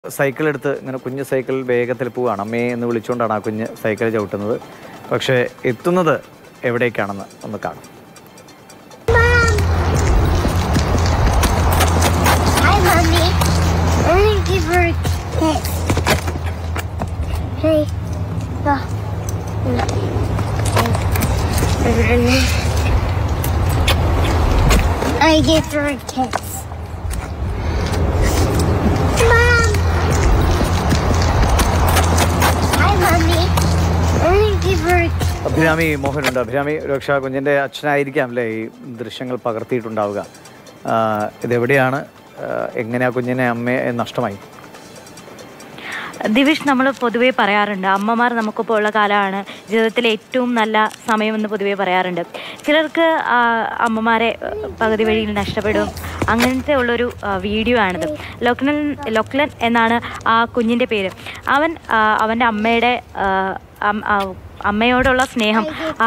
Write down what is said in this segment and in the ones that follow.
Cycle എടുത്ത് ഇങ്ങനെ കുഞ്ഞ് സൈക്കിൾ വേഗത്തിൽ പോവുകയാണ്. അമ്മയെ എന്ന് വിളിച്ചുകൊണ്ടാണ് ആ കുഞ്ഞ് സൈക്കിൾ ചവിട്ടുന്നത്. പക്ഷേ എത്തുന്നത് എവിടേക്കാണെന്ന് ഒന്ന് കാണാം. I give her a kiss. Mom! Hi, Mommy. I give her a kiss. Abhirami മോഹനുണ്ട്. Abhirami രക്ഷാ കുഞ്ഞിൻ്റെ അച്ഛനായിരിക്കാം അല്ലേ ഈ ദൃശ്യങ്ങൾ പകർത്തിയിട്ടുണ്ടാവുക. ഇതെവിടെയാണ്, എങ്ങനെ ആ കുഞ്ഞിനെ അമ്മയെ നഷ്ടമായി? ദിവിഷ്, നമ്മൾ പൊതുവേ പറയാറുണ്ട് അമ്മമാർ നമുക്കിപ്പോൾ ഉള്ള കാലമാണ് ജീവിതത്തിലെ ഏറ്റവും നല്ല സമയമെന്ന് പൊതുവേ പറയാറുണ്ട്. ചിലർക്ക് അമ്മമാരെ പകുതി വഴിയിൽ നഷ്ടപ്പെടും. അങ്ങനത്തെ ഉള്ളൊരു വീഡിയോ ആണിത്. ലൊക്ലൻ എന്നാണ് ആ കുഞ്ഞിൻ്റെ പേര്. അവൻ്റെ അമ്മയോടുള്ള സ്നേഹം,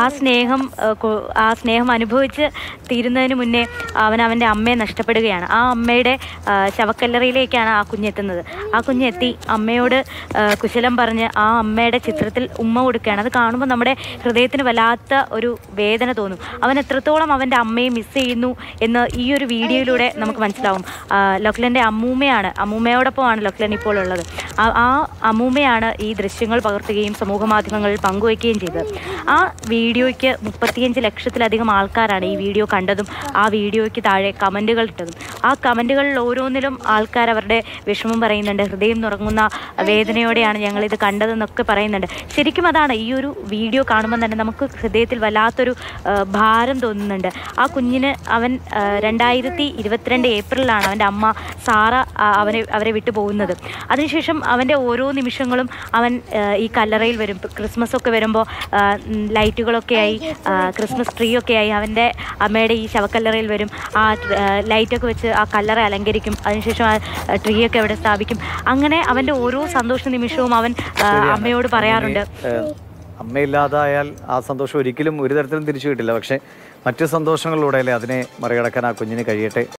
ആ സ്നേഹം അനുഭവിച്ച് തീരുന്നതിന് മുന്നേ അവൻ്റെ അമ്മയെ നഷ്ടപ്പെടുകയാണ്. ആ അമ്മയുടെ ശവക്കല്ലറയിലേക്കാണ് ആ കുഞ്ഞെത്തുന്നത്. ആ കുഞ്ഞെത്തി അമ്മയോട് കുശലം പറഞ്ഞ് ആ അമ്മയുടെ ചിത്രത്തിൽ ഉമ്മ കൊടുക്കുകയാണ്. അത് കാണുമ്പോൾ നമ്മുടെ ഹൃദയത്തിന് വല്ലാത്ത ഒരു വേദന തോന്നും. അവൻ എത്രത്തോളം അവൻ്റെ അമ്മയെ മിസ് ചെയ്യുന്നു എന്ന് ഈ ഒരു വീഡിയോയിലൂടെ നമുക്ക് മനസ്സിലാവും. ലൊക്ലൻ്റെ അമ്മൂമ്മയോടൊപ്പമാണ് ലൊക്ലൻ ഇപ്പോൾ ഉള്ളത്. ആ അമ്മൂമ്മയാണ് ഈ ദൃശ്യങ്ങൾ പകർത്തുകയും സമൂഹ മാധ്യമങ്ങളിൽ പങ്കുവയ്ക്കുകയും ചെയ്തത്. ആ വീഡിയോയ്ക്ക് 35 ലക്ഷത്തിലധികം ആൾക്കാരാണ് ഈ വീഡിയോ കണ്ടതും ആ വീഡിയോയ്ക്ക് താഴെ കമൻറ്റുകൾ ഇട്ടതും. ആ കമൻറ്റുകളിൽ ഓരോന്നിലും ആൾക്കാർ അവരുടെ വിഷമം പറയുന്നുണ്ട്. ഹൃദയം നുറങ്ങുന്ന വേദനയോടെയാണ് ഞങ്ങളിത് കണ്ടതെന്നൊക്കെ പറയുന്നുണ്ട്. ശരിക്കും അതാണ്, ഈ ഒരു വീഡിയോ കാണുമ്പോൾ തന്നെ നമുക്ക് ഹൃദയത്തിൽ വല്ലാത്തൊരു ഭാരം തോന്നുന്നുണ്ട്. ആ കുഞ്ഞിന് അവൻ 2022 ഏപ്രിലാണ് അവൻ്റെ അമ്മ സാറ അവരെ വിട്ടു പോകുന്നത്. അതിനുശേഷം അവൻ്റെ ഓരോ നിമിഷങ്ങളും അവൻ ഈ കല്ലറയിൽ വരും. ക്രിസ്മസ് ഒക്കെ വരുമ്പോൾ ലൈറ്റുകളൊക്കെ ആയി, ക്രിസ്മസ് ട്രീ ഒക്കെ ആയി അവൻ്റെ അമ്മയുടെ ഈ ശവക്കല്ലറയിൽ വരും. ആ ലൈറ്റൊക്കെ വെച്ച് ആ കല്ലറ അലങ്കരിക്കും. അതിനുശേഷം ആ ട്രീ ഒക്കെ അവിടെ സ്ഥാപിക്കും. അങ്ങനെ അവൻ്റെ ഓരോ സന്തോഷ നിമിഷവും അവൻ അമ്മയോട് പറയാറുണ്ട്. അമ്മയില്ലാതായാൽ ആ സന്തോഷം ഒരിക്കലും ഒരു തരത്തിലും തിരിച്ചു കിട്ടില്ല. പക്ഷേ മറ്റു സന്തോഷങ്ങളിലൂടെ അതിനെ മറികടക്കാൻ ആ കുഞ്ഞിന് കഴിയട്ടെ.